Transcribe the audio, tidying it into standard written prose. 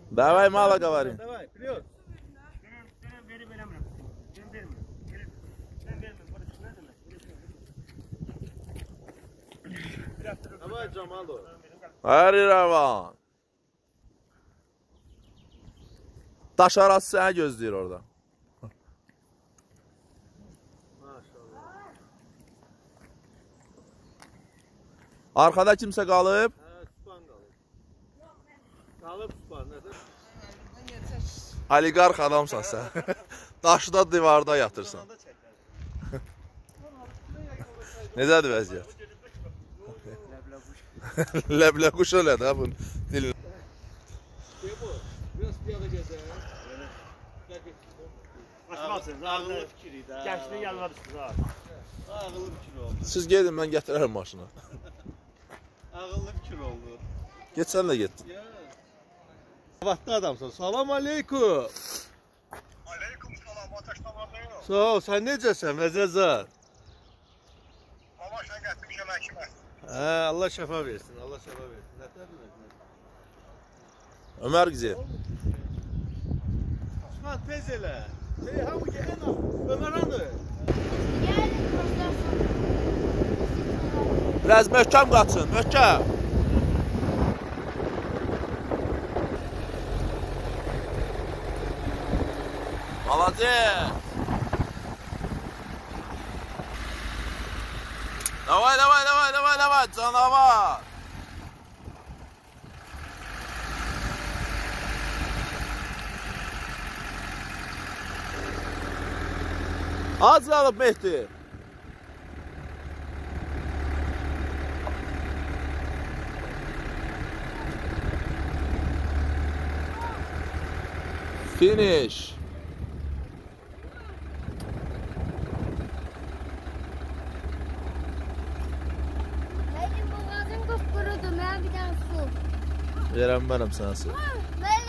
Давай, мало говори. Давай, вперед. Давай, Джамалу. Hadi Ravan. Daş arası səni gözləyir orada. Maşallah. Arkada kimsə qalıb? Süpan qalıb. Qalıb süpan, nədir? Oligarx adamsan sən. Daşda divarda yatırsan. Necədir vəziyyət? Ləblə quş öyle də bunun dilini. Biraz piyada gəzək. Açmazsınız. Ağıllı fikri də. Gençliğin yanına düşdünüz ha. Ağıllı fikir oldu. Siz gedin, mən gətirərəm maşını. Ağıllı fikir oldu. Get sən də get. Vaxtlı adamsan. Salam aleykum. Aleyküm salam, ateşlamadayım. Sağ ol, sən necəsən Vəzəzar? Baba sen getirmişim həkimə. Allah şəfa versin, Allah şəfa versin. Nətər mi? Ömər Gizi. Çıxan tez elə. Hamı gələn al. Ömər hanı? Biraz möhkəm qaçın, möhkəm. Молодец. Давай, давай, давай, давай, давай, canavar. Az qalıb Mehdi. Finish. Benim boğazım kupkurudu, ben bir tane su. Verəm mənəm sənə su. Ben